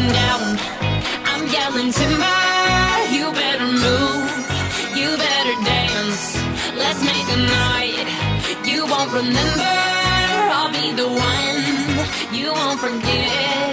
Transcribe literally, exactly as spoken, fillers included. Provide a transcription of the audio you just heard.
going down. I'm yelling timber, you better move, you better dance. Let's make a night you won't remember. I'll be the one you won't forget.